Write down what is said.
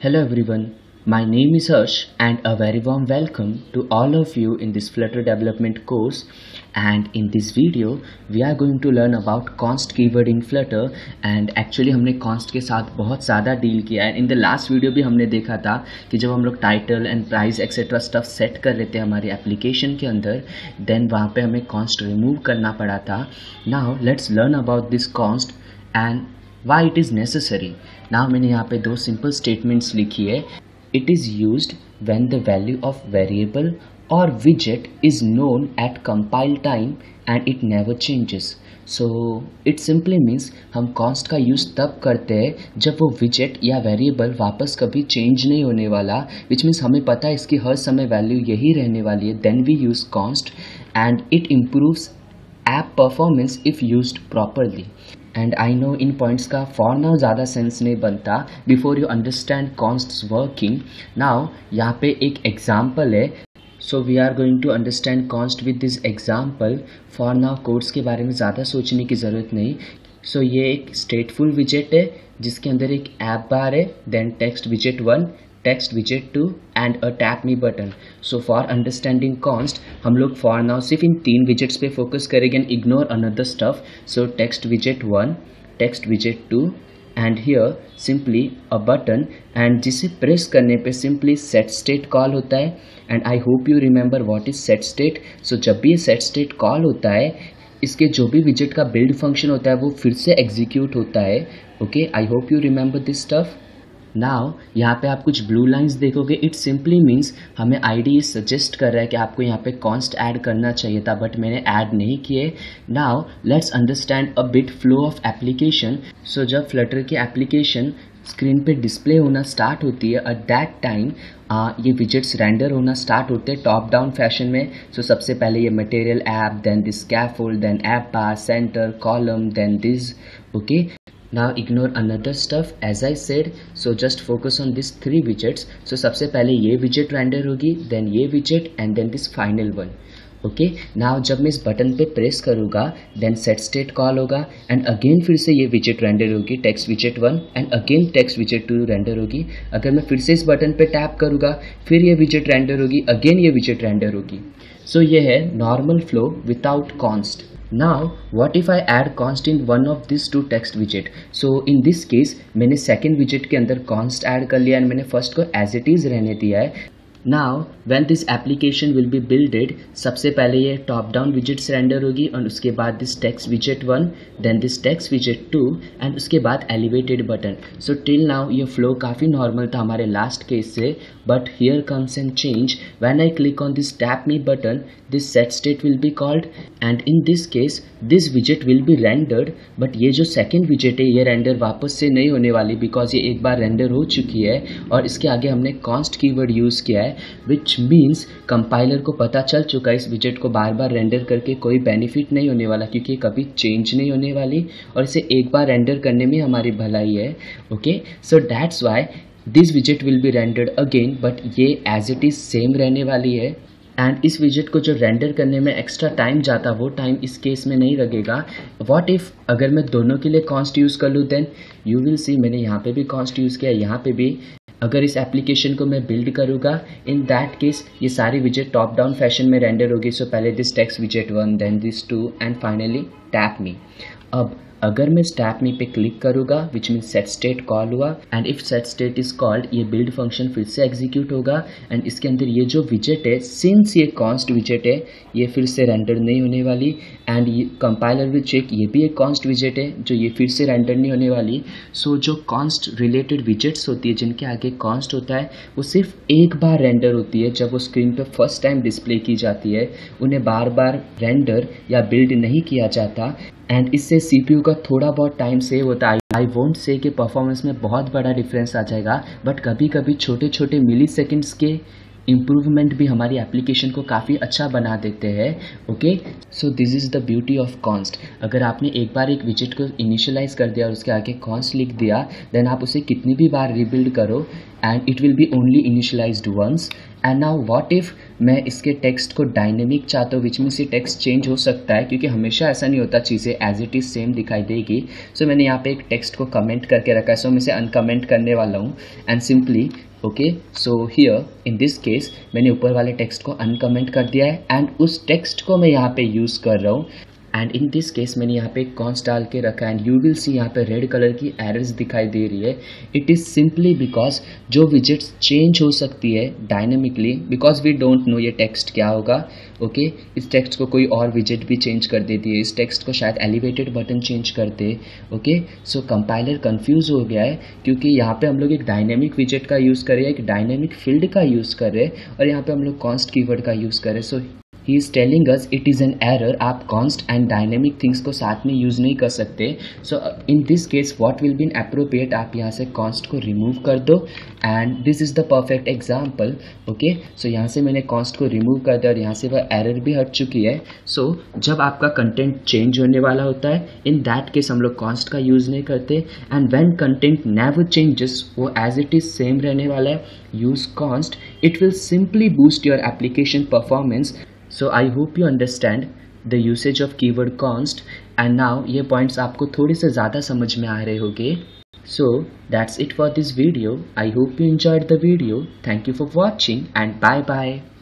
Hello everyone, my name is Harsh and a very warm welcome to all of you in this Flutter development course. And in this video we are going to learn about const keyword in Flutter. And actually हमने const के साथ बहुत ज़्यादा deal किया है. In the last video भी हमने देखा था कि जब हम लोग title and price etcetera stuff set कर लेते हैं हमारी एप्लीकेशन के अंदर, देन वहाँ पे हमें const रिमूव करना पड़ा था. Now let's learn about this const and why it is necessary. Now मैंने यहाँ पे दो simple statements लिखी है. It is used when the value of variable or widget is known at compile time and it never changes. So it simply means हम const का use तब करते हैं जब वो widget या variable वापस कभी change नहीं होने वाला, which means हमें पता है इसकी हर समय value यही रहने वाली है. Then we use const and it improves app performance if used properly. And I know इन पॉइंट्स का फॉर नाउ ज़्यादा सेंस नहीं बनता before you understand consts working. Now यहाँ पे एक एग्जाम्पल है, so we are going to understand const with this example. For now codes के बारे में ज़्यादा सोचने की ज़रूरत नहीं. सो ये एक स्टेटफुल विजेट है जिसके अंदर एक ऐप बार है, देन टेक्स्ट विजेट 1, text widget 2 and a tap me button. So for understanding const हम लोग for now सिर्फ इन तीन widgets पे focus करेंगे and ignore another stuff. So text widget 1, text widget 2 and here simply a button and जिसे press करने पे simply set state call होता है. And I hope you remember what is set state. So जब भी ये set state call होता है इसके जो भी widget का build function होता है वो फिर से execute होता है. Okay, I hope you remember this stuff. Now यहाँ पे आप कुछ ब्लू लाइंस देखोगे. इट सिंपली मीन्स हमें आईडी सजेस्ट कर रहा है कि आपको यहाँ पे कॉन्स्ट ऐड करना चाहिए था, बट मैंने ऐड नहीं किए. Now let's understand a bit flow of application. So जब फ्लटर की एप्लीकेशन स्क्रीन पे डिस्प्ले होना स्टार्ट होती है, एट दैट टाइम ये विजेट्स रेंडर होना स्टार्ट होते हैं टॉप डाउन फैशन में. सो सबसे पहले ये material app, then this scaffold, then app bar, center, column, then this. Okay, now ignore another stuff as I said. So just focus on these three widgets. So सबसे पहले ये widget render होगी, then ये widget and then this final one. Okay, now जब मैं इस button पे press करूँगा देन सेट स्टेट कॉल होगा एंड अगेन फिर से ये विजेट रेंडर होगी, टेक्स्ट विजेट 1 एंड अगेन टेक्स्ट विजेट 2 रेंडर होगी. अगर मैं फिर से इस बटन पे टैप करूँगा फिर ये विजेट रेंडर होगी, अगेन ये विजेट रेंडर होगी. सो ये है normal flow without const. Now what if I add const in one of these two text widget? So in this case मैंने second widget के अंदर const add कर लिया और मैंने first को as it is रहने दिया है. Now when this application will be builded, सबसे पहले ये top down widgets render होगी और उसके बाद this text widget 1, then this text widget 2 and उसके बाद elevated button. So till now ये flow काफ़ी normal था हमारे last case से, but here comes and change. When I click on this tap me button, this set state will be called and in this case this widget will be rendered. But ये जो second widget है ये render वापस से नहीं होने वाली because ये एक बार render हो चुकी है और इसके आगे हमने const keyword use किया है, which means कंपाइलर को पता चल चुका है इस विजेट को बार बार रेंडर करके कोई बेनिफिट नहीं होने वाला क्योंकि कभी चेंज नहीं होने वाली और इसे एक बार रेंडर करने में हमारी भलाई है. Okay, so that's why this विजेट will be rendered again, but ये एज इट इज सेम रहने वाली है. एंड इस विजेट को जो रेंडर करने में एक्स्ट्रा टाइम जाता वो टाइम इस केस में नहीं लगेगा. व्हाट इफ अगर मैं दोनों के लिए कॉन्स्ट यूज़ कर लूँ, देन यू विल सी मैंने यहाँ पे भी कॉन्स्ट यूज़ किया, यहाँ पे भी. अगर इस एप्लीकेशन को मैं बिल्ड करूँगा इन दैट केस ये सारी विजेट टॉप डाउन फैशन में रेंडर होगी. सो पहले दिस टेक्स्ट विजेट 1, then this 2 and finally tap me. अब अगर मैं टैप मी पे क्लिक करूँगा which mean set state call हुआ and if set state is called ये बिल्ड फंक्शन फिर से एग्जीक्यूट होगा एंड इसके अंदर ये जो विजेट है सिंस ये कॉन्स्ट विजेट है ये फिर से रेंडर नहीं होने वाली एंड ये कंपाइलर विल चेक ये भी एक कॉन्स्ट विजेट है जो ये फिर से रेंडर नहीं होने वाली. सो जो कॉन्स्ट रिलेटेड विजेट्स होती है जिनके आगे कॉन्स्ट होता है वो सिर्फ एक बार रेंडर होती है जब वो स्क्रीन पे फर्स्ट टाइम डिस्प्ले की जाती है, उन्हें बार बार रेंडर या बिल्ड नहीं किया जाता एंड इससे CPU का थोड़ा बहुत टाइम सेव होता है. आई वोंट से कि परफॉर्मेंस में बहुत बड़ा डिफरेंस आ जाएगा, बट कभी कभी छोटे छोटे मिली सेकेंड्स के इम्प्रूवमेंट भी हमारी एप्लीकेशन को काफ़ी अच्छा बना देते हैं. Okay, so this is the beauty of const. अगर आपने एक बार एक विजेट को इनिशियलाइज कर दिया और उसके आगे कॉन्स्ट लिख दिया देन आप उसे कितनी भी बार रिबिल्ड करो and it will be only initialized once and now what if मैं इसके टेक्स्ट को डायनेमिक चाहता हूँ, विच मीन्स ये टेक्स्ट चेंज हो सकता है, क्योंकि हमेशा ऐसा नहीं होता, चीज़ें एज इट इज़ सेम दिखाई देगी। सो मैंने यहाँ पे एक टेक्स्ट को कमेंट करके रखा है, सो मैं इसे अनकमेंट करने वाला हूँ and simply okay. So here in this case मैंने ऊपर वाले टेक्स्ट को अनकमेंट कर दिया है एंड उस टेक्स्ट को मैं यहाँ पे यूज़ कर रहा हूँ। एंड इन दिस केस मैंने यहाँ पे एक कॉन्स्ट डाल के रखा है एंड यू विल सी यहाँ पे रेड कलर की एरर्स दिखाई दे रही है। इट इज़ सिंपली बिकॉज जो विजेट्स चेंज हो सकती है dynamically, because we don't know ये टेक्स्ट क्या होगा। ओके इस टेक्स्ट को कोई और विजेट भी चेंज कर देती है, इस टेक्स्ट को शायद एलिवेटेड बटन चेंज करते। ओके सो कंपाइलर कंफ्यूज हो गया है, क्योंकि यहाँ पे हम लोग एक डायनेमिक विजेट का यूज़ कर रहे हैं, एक डायनेमिक फील्ड का यूज़ कर रहे हैं, और यहाँ पे हम लोग कॉन्स्ट कीवर्ड का यूज़ कर रहे हैं। So he is telling us it is an error, आप कॉन्स्ट एंड डायनेमिक थिंग्स को साथ में यूज़ नहीं कर सकते। So in this case what will be inappropriate, आप यहाँ से कॉन्स्ट को रिमूव कर दो and this is the perfect example. Okay so यहाँ से मैंने कॉन्स्ट को रिमूव कर दिया और यहाँ से वह एरर भी हट चुकी है। सो जब आपका कंटेंट चेंज होने वाला होता है, इन दैट केस हम लोग कॉन्स्ट का यूज़ नहीं करते, and when content never changes, वो एज इट इज़ सेम रहने वाला है, use const, it will simply boost your application performance. So I hope you understand the usage of keyword const and now ये points आपको थोड़े से ज़्यादा समझ में आ रहे होंगे। So that's it for this video. I hope you enjoyed the video. Thank you for watching and bye bye.